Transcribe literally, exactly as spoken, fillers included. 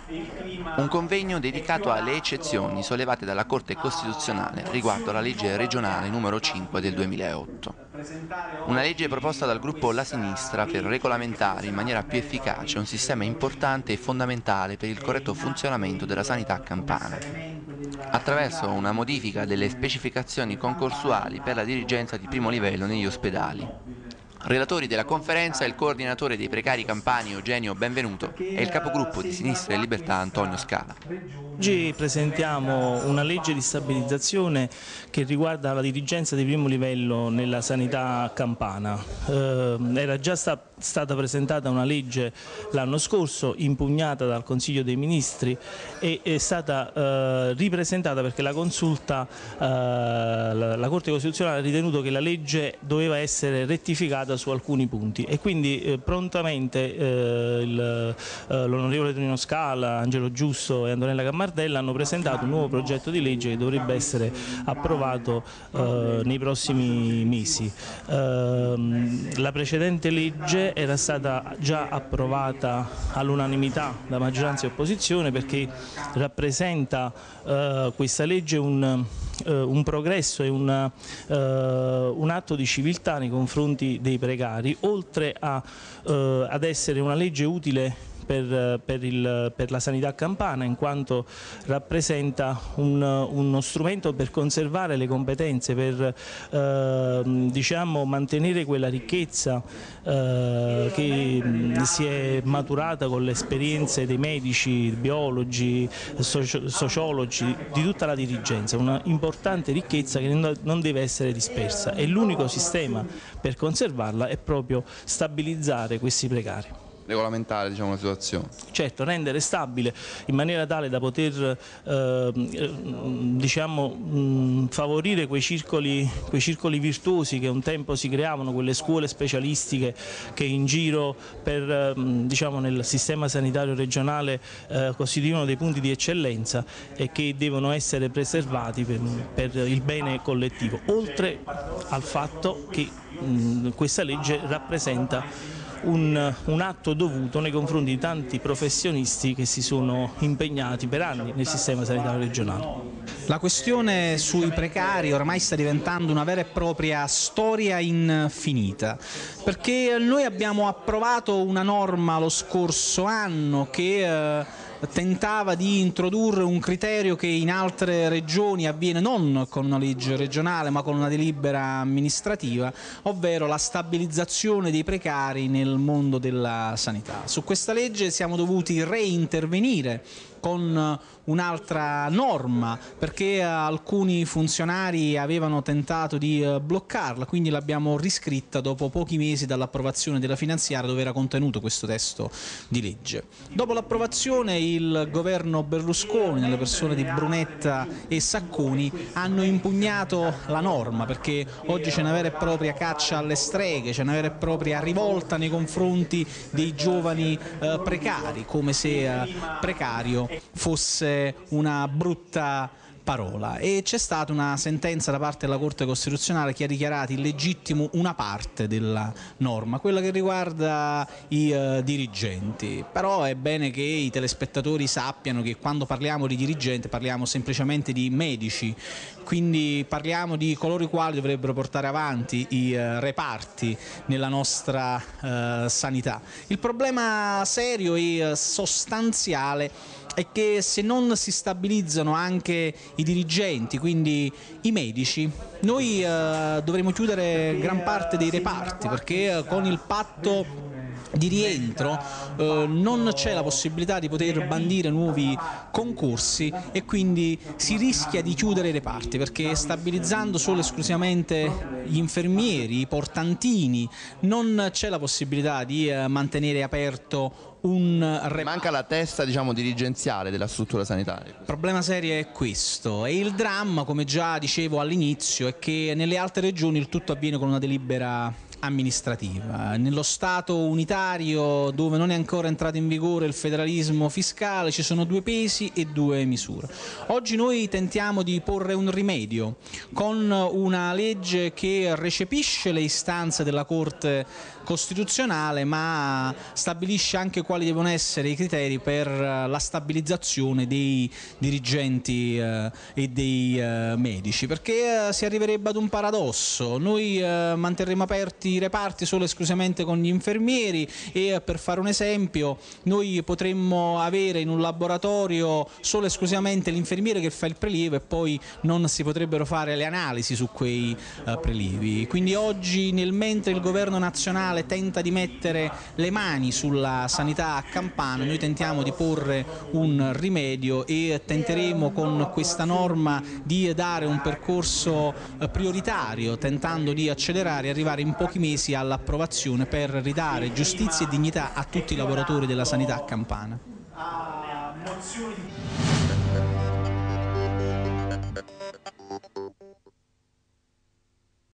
Un convegno dedicato alle eccezioni sollevate dalla Corte Costituzionale riguardo alla legge regionale numero cinque del duemilaotto. Una legge proposta dal gruppo La Sinistra per regolamentare in maniera più efficace un sistema importante e fondamentale per il corretto funzionamento della sanità campana, attraverso una modifica delle specificazioni concorsuali per la dirigenza di primo livello negli ospedali. Relatori della conferenza il coordinatore dei precari campani Eugenio Benvenuto e il capogruppo di Sinistra e Libertà Antonio Scala. Oggi presentiamo una legge di stabilizzazione che riguarda la dirigenza di primo livello nella sanità campana. Eh, era già sta, stata presentata una legge l'anno scorso, impugnata dal Consiglio dei Ministri e è stata eh, ripresentata perché la consulta, eh, la, la Corte Costituzionale ha ritenuto che la legge doveva essere rettificata su alcuni punti e quindi eh, prontamente eh, l'onorevole Tonino Scala, Angelo Giusto e Antonella Cammardella hanno presentato un nuovo progetto di legge che dovrebbe essere approvato eh, nei prossimi mesi. Eh, la precedente legge era stata già approvata all'unanimità da maggioranza e opposizione perché rappresenta eh, questa legge un un progresso e una, uh, un atto di civiltà nei confronti dei precari, oltre a, uh, ad essere una legge utile Per, per, il, per la sanità campana, in quanto rappresenta un, uno strumento per conservare le competenze, per eh, diciamo, mantenere quella ricchezza eh, che si è maturata con le esperienze dei medici, biologi, soci, sociologi, di tutta la dirigenza, una importante ricchezza che non deve essere dispersa e l'unico sistema per conservarla è proprio stabilizzare questi precari. Regolamentare, diciamo, la situazione. Certo, rendere stabile in maniera tale da poter eh, diciamo, mh, favorire quei circoli, quei circoli virtuosi che un tempo si creavano, quelle scuole specialistiche che in giro per, mh, diciamo, nel sistema sanitario regionale eh, costituivano dei punti di eccellenza e che devono essere preservati per, per il bene collettivo, oltre al fatto che mh, questa legge rappresenta Un, un atto dovuto nei confronti di tanti professionisti che si sono impegnati per anni nel sistema sanitario regionale. La questione sui precari ormai sta diventando una vera e propria storia infinita, perché noi abbiamo approvato una norma lo scorso anno che eh, tentava di introdurre un criterio che in altre regioni avviene non con una legge regionale ma con una delibera amministrativa, ovvero la stabilizzazione dei precari nel mondo della sanità. Su questa legge siamo dovuti reintervenire con un'altra norma perché alcuni funzionari avevano tentato di bloccarla, quindi l'abbiamo riscritta dopo pochi mesi dall'approvazione della finanziaria dove era contenuto questo testo di legge. Dopo l'approvazione il governo Berlusconi, nelle persone di Brunetta e Sacconi, hanno impugnato la norma perché oggi c'è una vera e propria caccia alle streghe, c'è una vera e propria rivolta nei confronti dei giovani eh, precari, come se eh, precario fosse una brutta parola, e c'è stata una sentenza da parte della Corte Costituzionale che ha dichiarato illegittimo una parte della norma, quella che riguarda i uh, dirigenti. Però è bene che i telespettatori sappiano che quando parliamo di dirigente parliamo semplicemente di medici, quindi parliamo di coloro i quali dovrebbero portare avanti i uh, reparti nella nostra uh, sanità. Il problema serio e uh, sostanziale è che se non si stabilizzano anche i dirigenti, quindi i medici, noi eh, dovremo chiudere gran parte dei reparti perché eh, con il patto di rientro eh, non c'è la possibilità di poter bandire nuovi concorsi e quindi si rischia di chiudere i reparti perché stabilizzando solo e esclusivamente gli infermieri, i portantini, non c'è la possibilità di eh, mantenere aperto un reparto. Manca la testa, diciamo, dirigenziale della struttura sanitaria. Il problema serio è questo, e il dramma, come già dicevo all'inizio, è che nelle altre regioni il tutto avviene con una delibera amministrativa. Nello Stato unitario, dove non è ancora entrato in vigore il federalismo fiscale, ci sono due pesi e due misure. Oggi noi tentiamo di porre un rimedio con una legge che recepisce le istanze della Corte costituzionale, ma stabilisce anche quali devono essere i criteri per la stabilizzazione dei dirigenti eh, e dei eh, medici, perché eh, si arriverebbe ad un paradosso: noi eh, manterremo aperti i reparti solo e esclusivamente con gli infermieri e eh, per fare un esempio noi potremmo avere in un laboratorio solo e esclusivamente l'infermiere che fa il prelievo e poi non si potrebbero fare le analisi su quei uh, prelievi. Quindi oggi, nel mentre il governo nazionale tenta di mettere le mani sulla sanità campana, noi tentiamo di porre un rimedio e tenteremo con questa norma di dare un percorso uh, prioritario, tentando di accelerare e arrivare in pochi mesi all'approvazione per ridare giustizia e dignità a tutti i lavoratori della sanità campana.